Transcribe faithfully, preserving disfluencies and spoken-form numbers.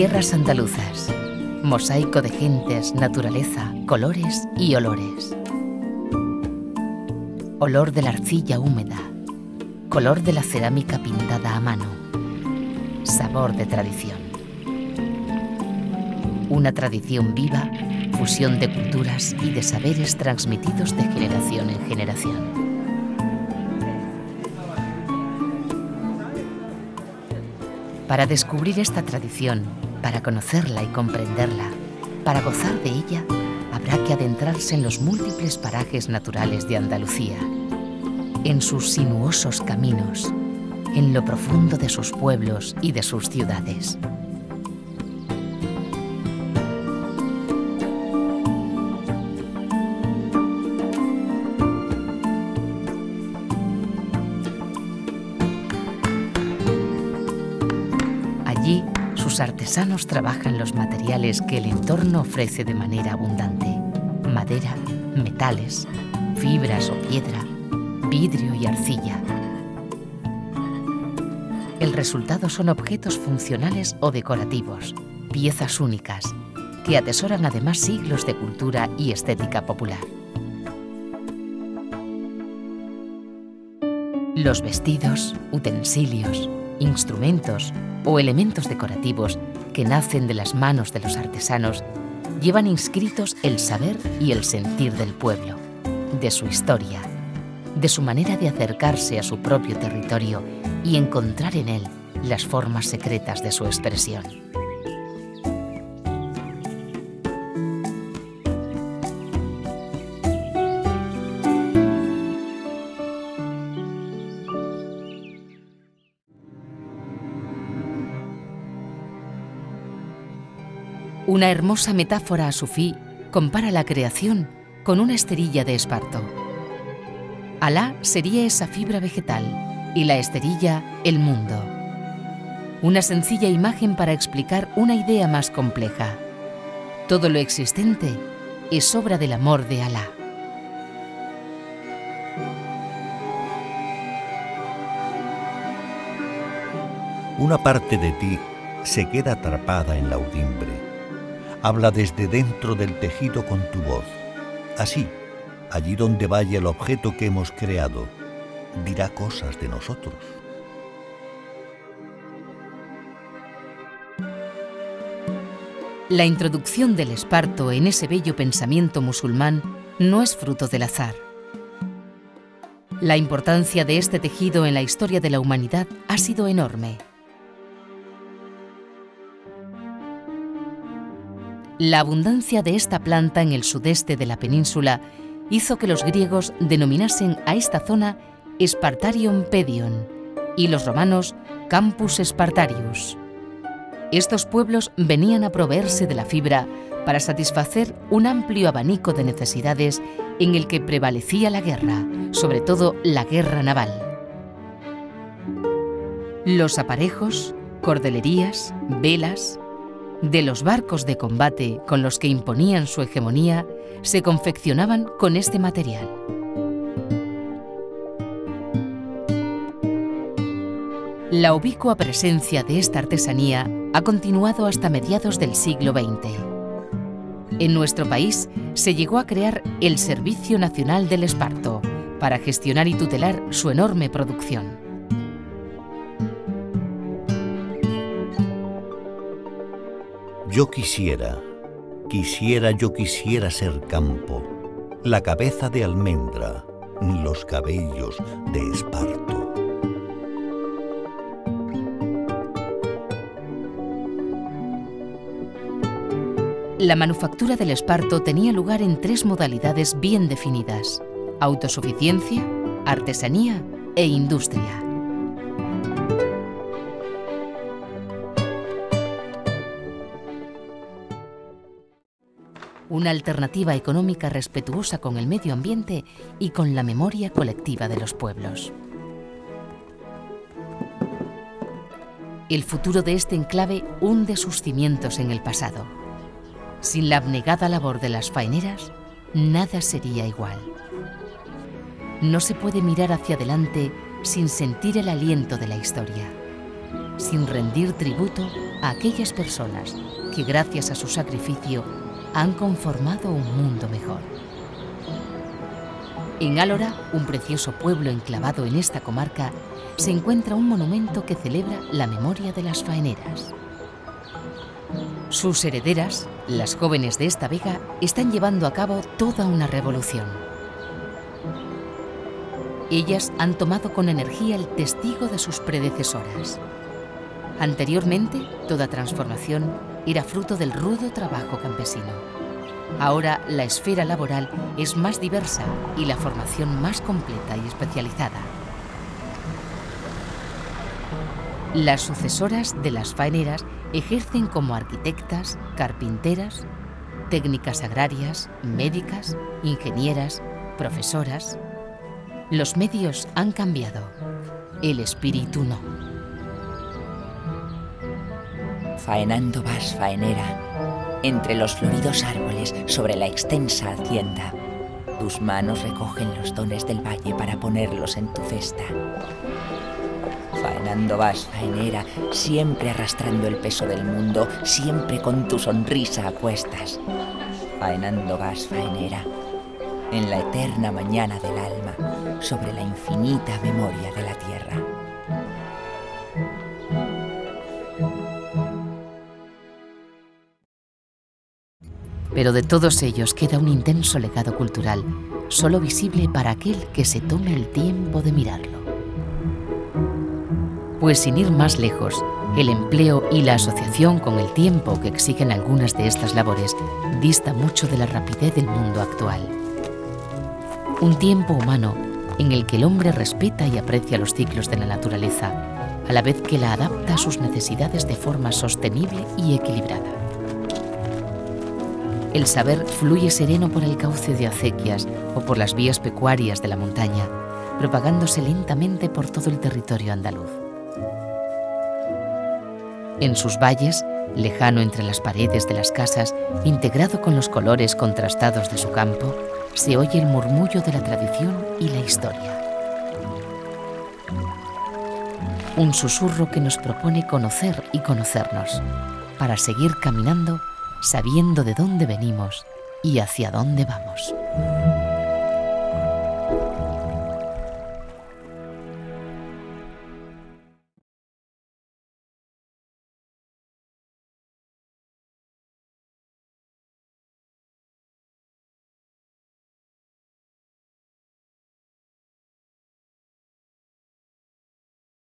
Tierras andaluzas, mosaico de gentes, naturaleza, colores y olores. Olor de la arcilla húmeda, color de la cerámica pintada a mano, sabor de tradición. Una tradición viva, fusión de culturas y de saberes transmitidos de generación en generación. Para descubrir esta tradición, para conocerla y comprenderla, para gozar de ella, habrá que adentrarse en los múltiples parajes naturales de Andalucía, en sus sinuosos caminos, en lo profundo de sus pueblos y de sus ciudades. Allí, sus artesanos trabajan los materiales que el entorno ofrece de manera abundante: madera, metales, fibras o piedra, vidrio y arcilla. El resultado son objetos funcionales o decorativos, piezas únicas, que atesoran además siglos de cultura y estética popular. Los vestidos, utensilios, instrumentos o elementos decorativos que nacen de las manos de los artesanos llevan inscritos el saber y el sentir del pueblo, de su historia, de su manera de acercarse a su propio territorio y encontrar en él las formas secretas de su expresión. Una hermosa metáfora a su fin compara la creación con una esterilla de esparto. Alá sería esa fibra vegetal y la esterilla el mundo. Una sencilla imagen para explicar una idea más compleja. Todo lo existente es obra del amor de Alá. Una parte de ti se queda atrapada en la audimbre. Habla desde dentro del tejido con tu voz. Así, allí donde vaya el objeto que hemos creado, dirá cosas de nosotros. La introducción del esparto en ese bello pensamiento musulmán no es fruto del azar. La importancia de este tejido en la historia de la humanidad ha sido enorme. La abundancia de esta planta en el sudeste de la península hizo que los griegos denominasen a esta zona Spartarium Pedion y los romanos Campus Spartarius. Estos pueblos venían a proveerse de la fibra para satisfacer un amplio abanico de necesidades en el que prevalecía la guerra, sobre todo la guerra naval. Los aparejos, cordelerías, velas, de los barcos de combate con los que imponían su hegemonía se confeccionaban con este material. La ubicua presencia de esta artesanía ha continuado hasta mediados del siglo veinte. En nuestro país se llegó a crear el Servicio Nacional del Esparto para gestionar y tutelar su enorme producción. Yo quisiera, quisiera, yo quisiera ser campo, la cabeza de almendra, ni los cabellos de esparto. La manufactura del esparto tenía lugar en tres modalidades bien definidas: autosuficiencia, artesanía e industria. Una alternativa económica respetuosa con el medio ambiente y con la memoria colectiva de los pueblos. El futuro de este enclave hunde sus cimientos en el pasado. Sin la abnegada labor de las faeneras, nada sería igual. No se puede mirar hacia adelante sin sentir el aliento de la historia. sin rendir tributo a aquellas personas que gracias a su sacrificio han conformado un mundo mejor. En Álora, un precioso pueblo enclavado en esta comarca, se encuentra un monumento que celebra la memoria de las faeneras. Sus herederas, las jóvenes de esta vega, están llevando a cabo toda una revolución. Ellas han tomado con energía el testigo de sus predecesoras. Anteriormente, toda transformación era fruto del rudo trabajo campesino. Ahora la esfera laboral es más diversa y la formación más completa y especializada. Las sucesoras de las faeneras ejercen como arquitectas, carpinteras, técnicas agrarias, médicas, ingenieras, profesoras. Los medios han cambiado, el espíritu no. Faenando vas, faenera, entre los floridos árboles sobre la extensa hacienda. Tus manos recogen los dones del valle para ponerlos en tu cesta. Faenando vas, faenera, siempre arrastrando el peso del mundo, siempre con tu sonrisa a cuestas. Faenando vas, faenera, en la eterna mañana del alma, sobre la infinita memoria de la tierra. Pero de todos ellos queda un intenso legado cultural, solo visible para aquel que se tome el tiempo de mirarlo. Pues sin ir más lejos, el empleo y la asociación con el tiempo que exigen algunas de estas labores dista mucho de la rapidez del mundo actual. Un tiempo humano en el que el hombre respeta y aprecia los ciclos de la naturaleza, a la vez que la adapta a sus necesidades de forma sostenible y equilibrada. El saber fluye sereno por el cauce de acequias o por las vías pecuarias de la montaña, propagándose lentamente por todo el territorio andaluz. En sus valles, lejano entre las paredes de las casas, integrado con los colores contrastados de su campo, se oye el murmullo de la tradición y la historia. Un susurro que nos propone conocer y conocernos, para seguir caminando sabiendo de dónde venimos y hacia dónde vamos.